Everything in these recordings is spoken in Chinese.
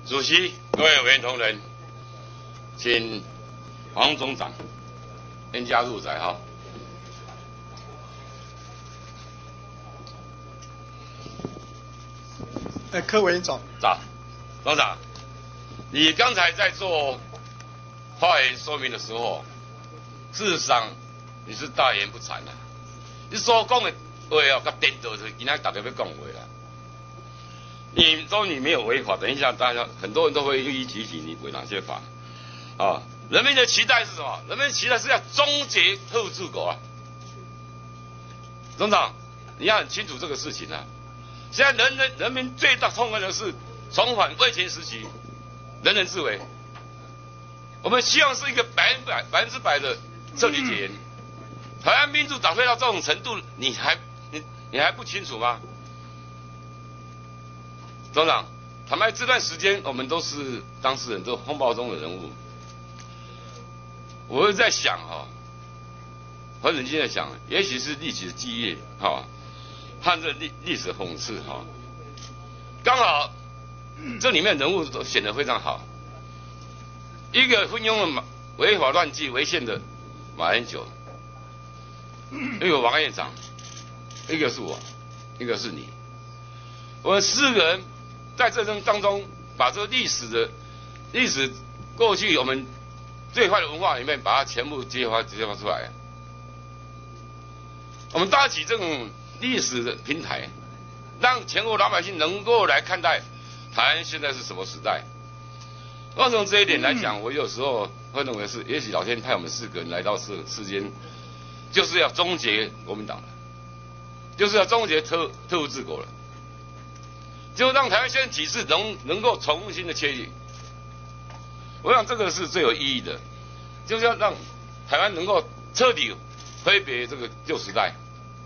主席、各位委员同仁，请黄总长先加入载哈。 柯委员长。 总长，你刚才在做发言说明的时候，事实上你是大言不惭啊！你所讲的话哦，甲颠倒是今仔大家要讲话啦。你说你没有违法，等一下大家很多人都会一一提醒你违哪些法啊？人民的期待是什么？人民的期待是要终结特务治国啊！总长，你要很清楚这个事情啊！现在人民最大痛恨的是重返威权时期，人人自危。我们希望是一个100%的彻底解严。台湾民主倒退到这种程度，你还不清楚吗？总长，坦白这段时间我们都是当事人，都是风暴中的人物。我是在想很冷静的想，也许是历史的记忆和这历史讽刺刚好这里面人物都显得非常好。一个昏庸的违法乱纪违宪的马英九，一个王院长，一个是我，一个是你。我们4个人在这当中，把这个历史过去我们最坏的文化里面，把它全部揭发出来。我们搭起这种历史的平台，让全国老百姓能够来看待台湾现在是什么时代。从这一点来讲，我有时候会认为是，也许老天派我们4个人来到世间，就是要终结国民党了，就是要终结特务治国了，就让台湾现在体制能够重新的确立。我想这个是最有意义的，就是要让台湾能够彻底挥别这个旧时代。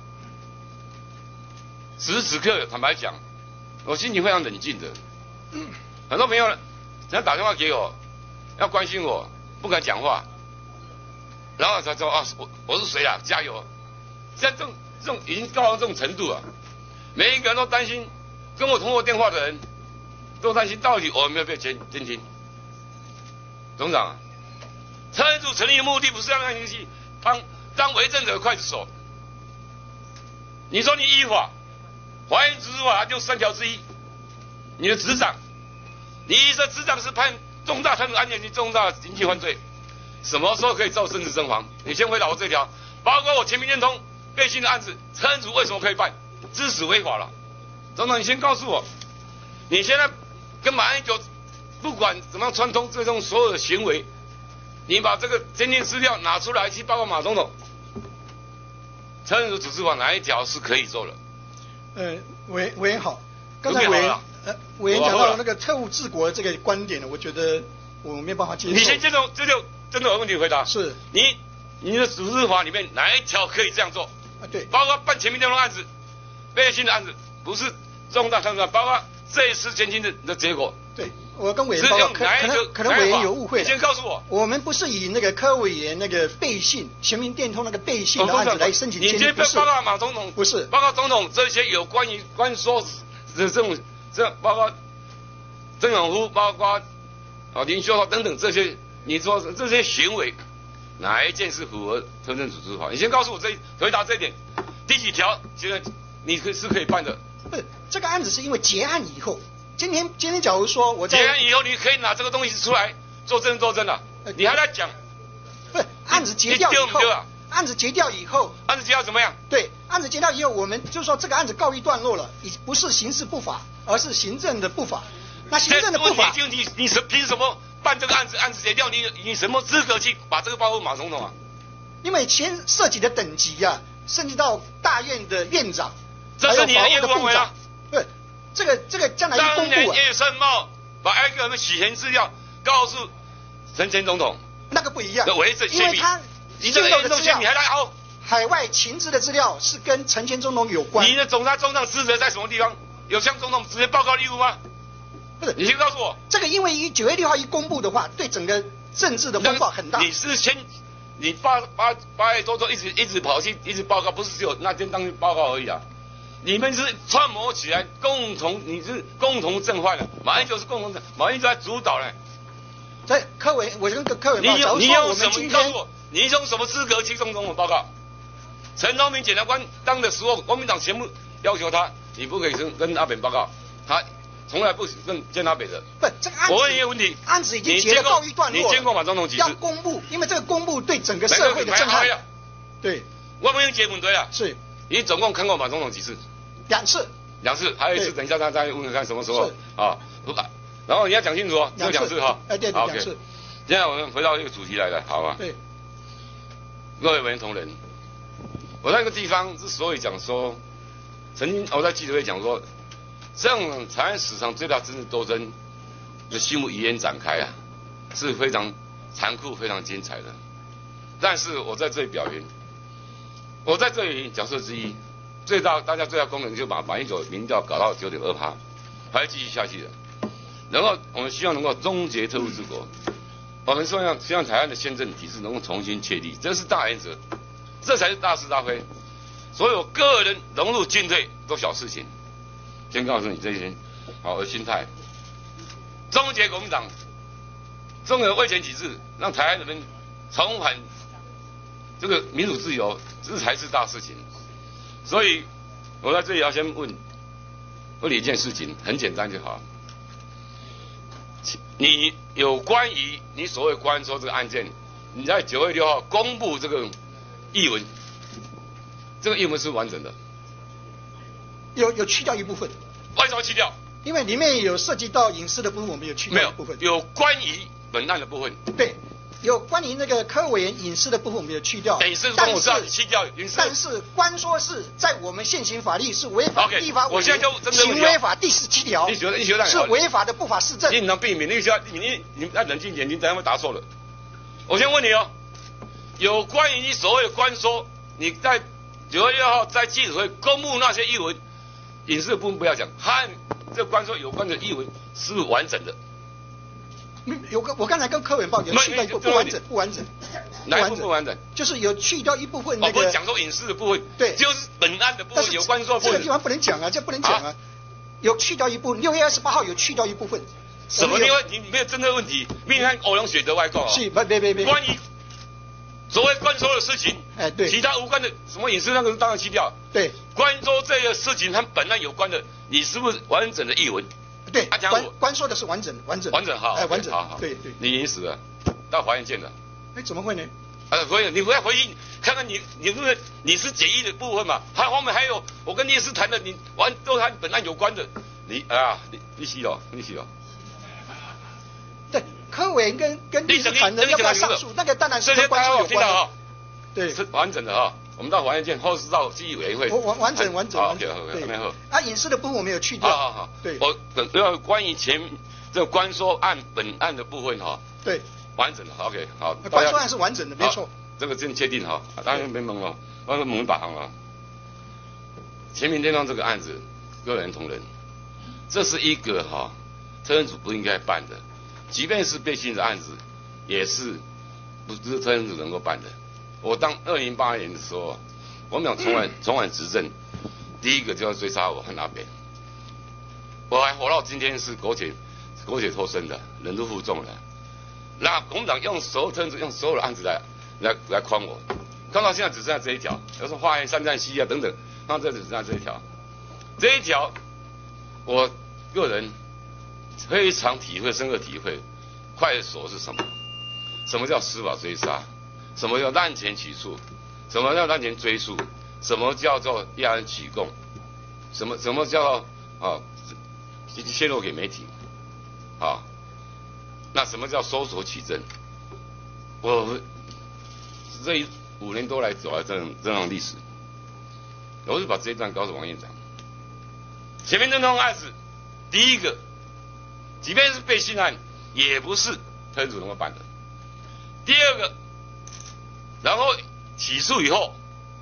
此时此刻，坦白讲，我心情非常冷静的。很多朋友想打电话给我，要关心我，不敢讲话，然后才说我是谁啊？加油！现在这种已经到了这种程度了，每一个人都担心，跟我通过电话的人都担心到底我有没有被监听。总长，特侦组成立的目的不是让你去当为政者的刽子手。你说你依法，华严指示法就3条之一，你的执掌，你的执掌是判重大贪腐案件及重大经济犯罪，什么时候可以造政治侦防？你先回答我这条，包括我全民联通背信的案子，特侦组为什么可以办？致死违法了。总长，你先告诉我，你现在跟马英九不管怎么样串通这种所有的行为，你把这个监听资料拿出来去报告马总统，特侦组指示法哪一条是可以做的？ 委员好，刚才委员讲到那个特务治国的这个观点呢，我觉得我没办法接受。 你先这就针对我问题回答。 是你的指示法里面哪一条可以这样做？ 对， 包括办全民联通案子、背信的案子，不是重大贪腐案，包括这一次监听的结果。 对，我跟委员报告，可能委员有误会。 你先告诉我， 我们不是以那个柯委员那个背信全民电通那个背信的案子来申请监听， 你先报告马总统， 不是报告总统这些有关说的这包括郑永福，包括林秀华等等这些，你说这些行为哪一件是符合特侦组织法？你先告诉我回答这一点，第几条现在你是可以办的？ 不是，这个案子是因为结案以后。今天假如说我在结案以后，你可以拿这个东西出来做证了，你还在讲？ 不是，案子结掉以后，案子结掉以后怎么样？ 对，案子结掉以后，我们就说这个案子告一段落了，不是刑事不法，而是行政的不法。那行政的不法， 你凭什么办这个案子？案子结掉，你什么资格去把这个报告马总统啊？ 因为涉及的等级啊，涉及到大院的院长， 这是你的业务范围啊。 对。这个将来一公布啊！ 当年叶圣茂把挨个人洗钱资料告诉陈前总统， 那个不一样， 因为他你这个严重性你还来凹？ 海外情资的资料是跟陈前总统有关。 你的总长职责在什么地方？有向总统直接报告义务吗？ 不是， 你先告诉我。 这个因为9月6号一公布的话，对整个政治的风暴很大。 你是你8月多一直跑去一直报告，不是只有那天当报告而已啊。 你们是串谋起来，你是共同正犯的，马英九是共同正，马英九在主导呢。 在柯委，我跟柯委你用什么？ 你告诉我，你用什么资格去送总统报告？陈东明检察官当的时候，国民党全部要求他，你不可以跟阿扁报告，他从来不跟见阿扁的。 不，这个案子， 我问一个问题， 案子已经结了告一段落了。 你见过马总统几次？ 要公布，因为这个公布对整个社会的震撼。对， 我没有结婚对啊。 是。 你总共看过马总统几次 ？2次。 2次，还有一次，等一下他再问看什么时候啊？然后你要讲清楚哦，就2次哈。 对，2次。 现在我们回到一个主题来了，好吗？ 对。 各位委员同仁，我在那个地方之所以讲说，曾经我在记者会讲说，这样台湾史上最大政治斗争的序幕已然展开啊，是非常残酷、非常精彩的。但是我在这里表明，我在这里角色之一，大家最大功能就把马英九民调搞到9.2%，还会继续下去的。然后我们希望能够终结特务治国，我们希望台湾的宪政体制能够重新确立，这是大原则，这才是大是大非。所有个人融入进退都小事情。先告诉你这些好的心态，终结国民党，终结威权体制，让台湾人民重返这个民主自由，这才是大事情。所以我在这里要先问你一件事情，很简单就好。你有关于你所谓关说这个案件，你在9月6号公布这个译文，这个译文是完整的， 有去掉一部分。 为什么去掉？ 因为里面有涉及到隐私的部分，我们有去掉一部分。 有关于本案的部分。 对。有关于那个柯委员隐私的部分，我们有去掉。 隐私部分我知道你去掉隐私。 但是关说是在我们现行法律是违反立法委员行为法第17条，是违法的不法事证。 你能避免？你要冷静点，你等下会答错了。我先问你哦，有关于你所谓的关说，你在9月6号在记者会公布那些译文，隐私的部分不要讲，和这关说有关的译文是不是完整的？ 我刚才跟柯委员报有去掉一部分，不完整。 哪一部分不完整？ 就是有去掉一部分那个。 不是讲说隐私的部分， 对， 就是本案的部分，有关说部分。 这个地方不能讲啊，这不能讲啊。有去掉一部分，6月28号有去掉一部分。 什么？你没有针对问题，你看欧阳雪德外供啊。 是，别。 关于所谓关说的事情， 对， 其他无关的什么隐私那个当然去掉。 对， 关说这个事情和本案有关的，你是不是完整的译文？ 对，关说的是完整好， 完整， 好， 对， 你已经死了，到法院见了。 怎么会呢？ 所以你不要回忆，看看你是解译的部分嘛，还后面还有我跟律师谈的，你都和本案有关的，你洗了。 对，柯委员跟律师谈的要不要上诉，那个当然是跟关说有关的。对， 是完整的哈。我们到法院见，或是到纪律委员会。 完整。 好， 隐私的部分我没有去掉。 好。对，我要关于这个关说本案的部分哈。 对， 完整的。OK， 好。 关说案是完整的，没错。 这个真确定哈，当然没懵了，我说懵把行了。前面那桩这个案子，各位同仁，这是一个特侦组不应该办的，即便是背信的案子，也是不是特侦组能够办的。我当2008年的时候，我们讲重返执政，第一个就要追杀我和阿扁，我还活到今天是苟且偷生的，忍辱负重的。那国民党用所有特侦组用所有的案子来诓我，诓到现在只剩下这一条，有时候花园3站西等等，那这只剩下这一条，我个人非常深刻体会，快锁是什么？什么叫司法追杀？什么叫滥权起诉？什么叫滥权追诉？什么叫做压人起供？什么叫泄露给媒体？那什么叫搜索取证？我这5年多来走来这样历史，我是把这一段告诉王院长。前面这桩案子，第一个，即便是背信案，也不是特侦组能够办的。第二个。然后起诉以后，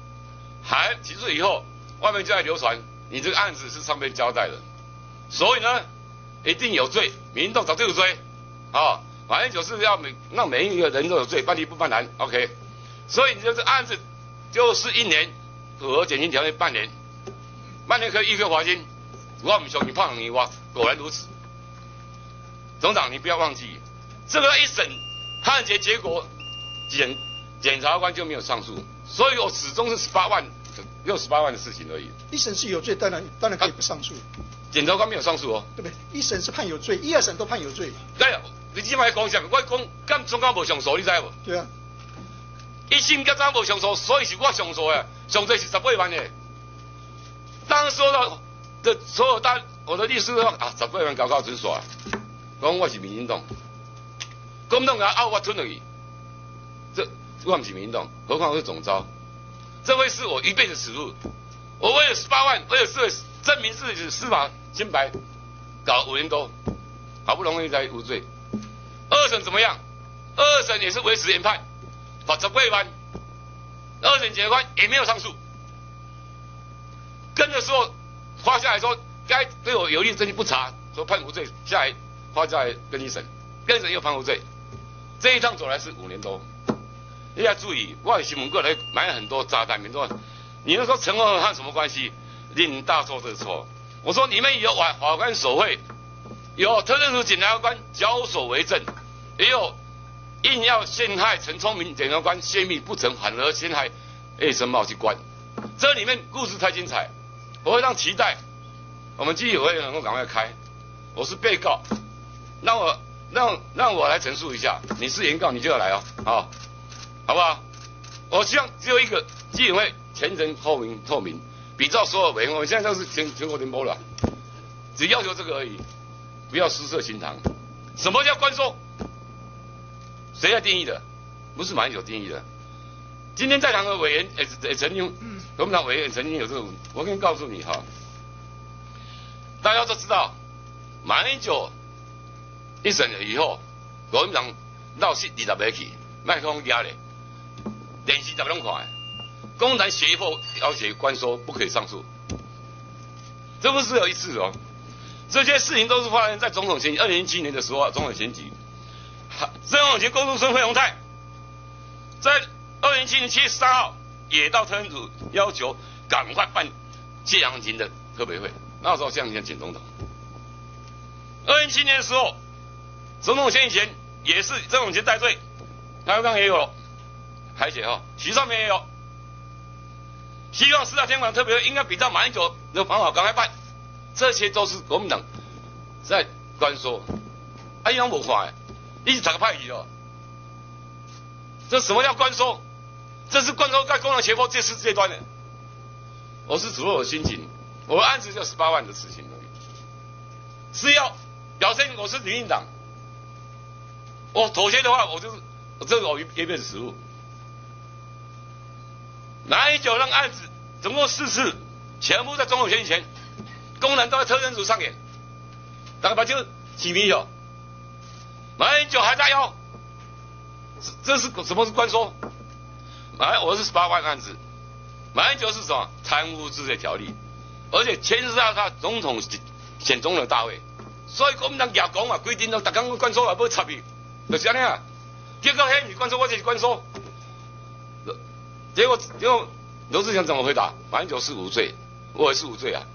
外面就在流传你这个案子是上面交代的，所以呢，一定有罪，民众早就有罪反正就是要让每一个人都有罪，办理不办难 ，OK。所以你这案子就是1年，符合减刑条例半年， 曼联可以1颗罚金，我唔相信判2年，我果然如此。总长，你不要忘记，这个一审判决结果，检察官就没有上诉，所以我始终是18万，68万的事情而已。 一审是有罪，当然可以不上诉。 检察官没有上诉哦， 对不对？一审是判有罪，1、2审都判有罪。 对啊，你即摆讲啥？我讲敢中间无上诉，你知无？ 对啊。 1审甲早无上诉，所以是我上诉的，上罪是18万的。当说到的所有我的律师说啊，18万搞准耍，讲我是民进党，国民党给他拗我吞落去，这我不是民进党，何况我是总召，这会是我一辈子耻辱。我为了18万，为了证明自己的司法清白，搞5年多，好不容易才无罪。2审怎么样？2审也是维持原判，罚18万，2审检察官也没有上诉。跟着说发下来说，该对我有利的证据不查，说判无罪，下来发下来跟一审，跟审又判无罪，这一趟走来是5年多。你要注意，我的新闻过来买很多炸弹，民众，你们说陈文和什么关系？令大错特错。我说你们有法官手绘，有特侦组检察官交手为证，也有硬要陷害陈聪明检察官泄密不成，反而陷害叶申茂去关。这里面故事太精彩，我会让期待我们纪委会能够赶快开。我是被告，让我来陈述一下。你是原告，你就要来哦，好不好？我希望只有一个纪委会前程透明。比照所有委员，我现在都是全国联播了，只要求这个而已，不要失色心肠。什么叫关说？谁来定义的？不是马英九定义的。今天在场的委员也曾经，国民党委员也曾经有这种，我跟你告诉你哈，大家都知道，马英九一审以后，国民党闹事20个去，麦克风压咧，电视10拢看。公然胁迫要挟关说不可以上诉，这不是有一次哦，这些事情都是发生在总统选举2007年的时候啊，总统选举，郑永清、郭树春、费鸿泰，在2007年7月13号也到特侦组要求赶快办谢长廷的特别会，那时候谢长廷选总统。2007年的时候，总统选举前也是郑永清带队，台湾也有海写哈，徐少明也有。希望4大天王特别会应该比照马英九的方法赶快办，这些都是国民党在关说，啊，伊拢无看，你是哪个派系哦？这什么叫关说？这是关说在公然胁迫这是这端的。我是主我的心情，我的案子就18万的事情而已，是要表现我是民进党，我妥协的话，这个我一辈子耻辱。马英九让案子总共4次，全部在总统选举前，公然都在特侦组上演，大家把就起名有，马英九还在要，这是什么是关说？我是18万案子，马英九是什么贪污治罪条例，而且牵涉到他总统选总统大会，所以国民党也讲嘛，规定都大家关说也不插伊，就是这样啊。结果嘿，你关说，我就是关说。结果罗志祥怎么回答？马英九是无罪，我也是无罪啊！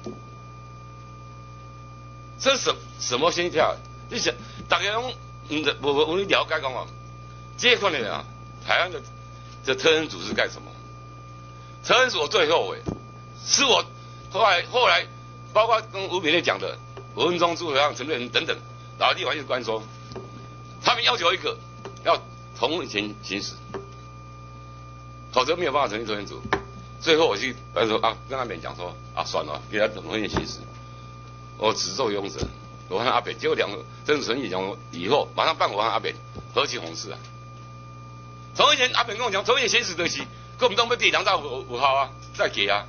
这是什么心跳？你想，大家拢我了解讲啊，这块呢啊，台湾的特侦组是干什么？特侦组我最后悔，是我后来包括跟吴炳烈讲的，吴文忠、朱伟亮、陈瑞仁等等，然后立法院官说，他们要求一个要同情行使。否则没有办法成立特侦组。最后我去说啊，跟阿扁讲说啊，算了，给他同情行使。我只做庸者，我和阿扁，结果2个真成立讲以后，马上办我和阿扁何其红事啊！从以前阿扁跟我讲，同情行使的是国民党要第2到5号啊，再给啊。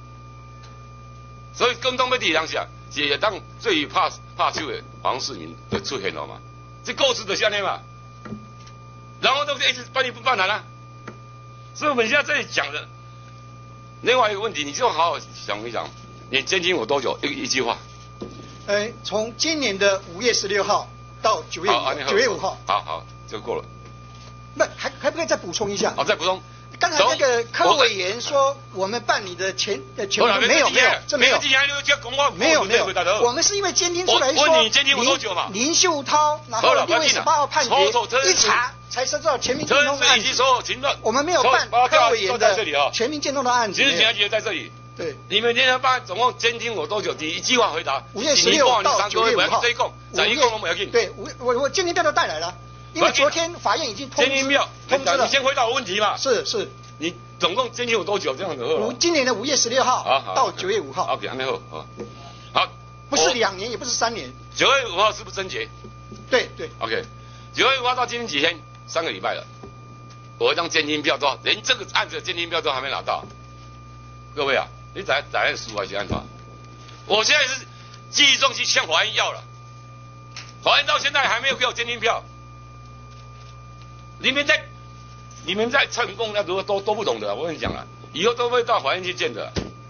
所以国民党要第2下，是当最怕手的黄世明就出现了嘛，这构思就是这样嘛。然后都一直办理不办完啊。所以我们现在这里讲的另外一个问题，你就好好想一想，你监禁我多久？一句话。 从今年的5月16号到9月5号。 好，就过了。 那还不可以再补充一下？ 好，再补充。 刚才那个柯委员说我们办理的权没有，这没有。没有，我们是因为监听出来说林秀涛，然后6月18号判决一查才知道全民监通的案子。我们没有办柯委员的全民监通的案子。 其实检察局在这里。 对， 你们今天办总共监听我多久？第一句话回答。 5月16号到9月5号。对，我监听票都带来了，因为昨天法院已经通知了。 你先回答我问题嘛。 是。 你总共监听我多久？这样子。 今年的5月16号到9月5号。 好，安内好。 不是2年，也不是3年。 9月5号是不是侦结？ 对。 OK， 9月5号到今天几天？3个礼拜了。我一张监听票都连这个案子的监听票都还没拿到。各位啊，你在输还是安法？我现在是记忆中去向法院要了，法院到现在还没有给我监听票。你们在成功那都不懂的，我跟你讲了，以后都会到法院去见的。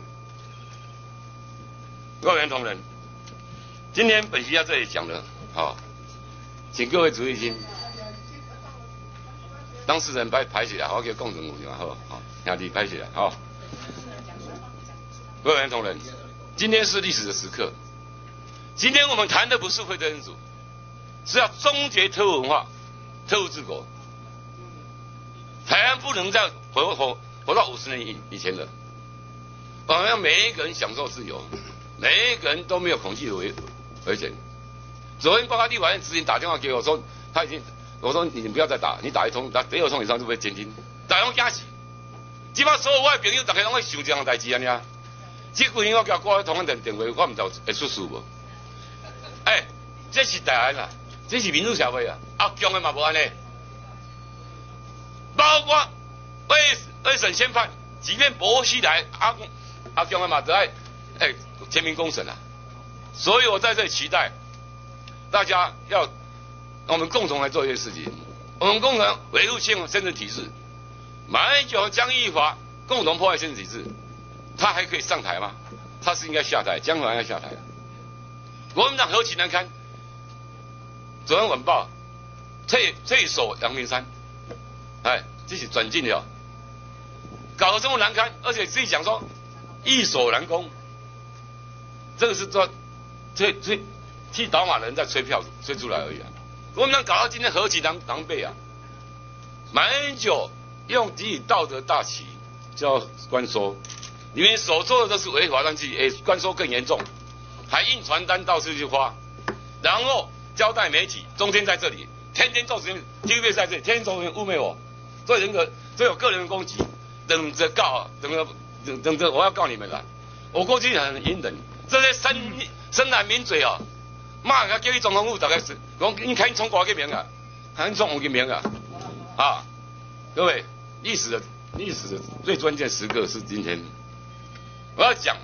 各位同仁，今天本席在这里讲的，好，请各位注意听。当事人排起来，我叫共同有嘛，好，兄弟排起来，好。各位同仁，今天是历史的时刻。今天我们谈的不是会特侦组，是要终结特务文化、特务治国。台湾不能再活到50年以前了。我们要每一个人享受自由，每一个人都没有恐惧的危险。昨天报告立法院执行打电话给我说，我说你不要再打，你打第二通以上就被监听，打电话惊死。基本上所有我的朋友大家拢会想这样代志安尼啊。这几年我叫挂同安电话，我唔知会出事无？这是台湾啊，这是民主社会啊，阿强的嘛无安尼。包括未审先判，即便薄熙来阿强的嘛都爱全民公审啊。所以我在这里期待大家我们共同来做一件事情，我们共同维护宪政体制。马英九、江宜樺共同破坏宪政体制。他还可以上台吗？他是应该下台，江淮应该下台。国民党何其难堪！昨天晚报退守阳明山，这是转进了，搞得这么难堪，而且自己讲说易守难攻，这个是说替倒马人在吹票吹出来而已啊！国民党搞到今天何其狼狈啊！马英九用给予道德大旗叫关说。你们所做的都是违法乱纪，关说更严重，还印传单到处去发，然后交代媒体，中天在这里，天天做事情 ，TVB 在这里，天天做事情污蔑我，这人格，这有个人攻击，等着告，等着我要告你们了。我过去很隐忍，这些深蓝名嘴啊，骂他叫你总统府大概是，讲你看你从国个名啊，看你从我个名啊，各位，历史的最关键时刻是今天。我要讲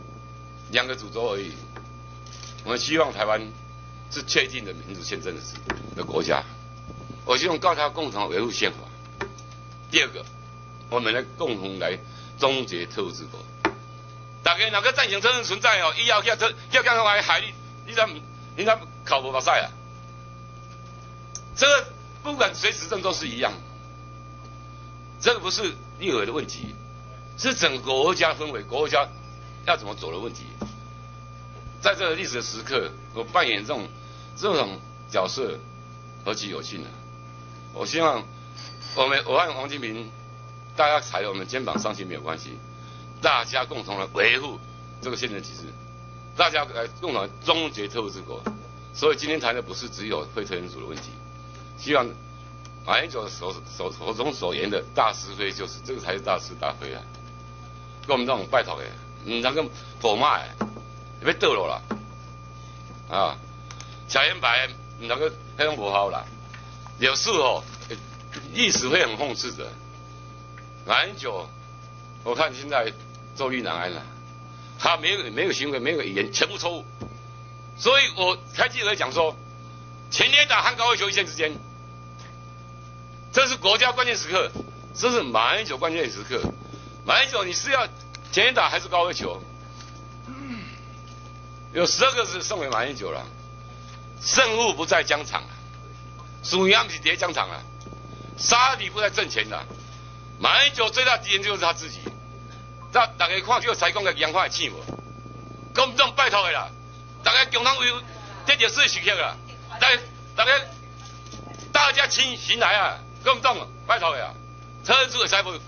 2个主轴而已。我们希望台湾是确定的民主宪政的国家。我希望大家共同维护宪法。第二个，我们来共同来终结特务治国。大家哪个暂行真正存在哦？以后要干什么害你咱考不把赛啊？这个不管谁执政都是一样。这个不是立委的问题。是整个国家氛围，国家要怎么走的问题。在这个历史的时刻，我扮演这种角色何其有幸啊！我希望我和王金平，大家踩在我们肩膀上去没有关系，大家共同来维护这个宪政体制，大家来共同终结特务治国。所以今天谈的不是只有会特侦组的问题，希望马英九手中所言的大是非，就是这个才是大是大非啊！跟我们这种拜托的，唔能够破骂的，要倒落啦，啊，巧言白唔能够那种不好啦。有时候历史会很讽刺的。马英九，我看现在坐立难安了，他没有行为，没有语言，全部错误。所以我开记者会讲说，前天打和高威球一线之间，这是国家关键时刻，这是马英九关键时刻。马英九，你是要前天打还是高威球？有12个字送给马英九了，胜负不在疆场，输赢不是在疆场啊，杀敌不在阵前的。 马英九最大敌人就是他自己。大家看这个采购的洋化气无？国民党拜托的啦，大家共同为这件事时刻啦，大家请行来啊，国民党拜托的啊，车子会使无？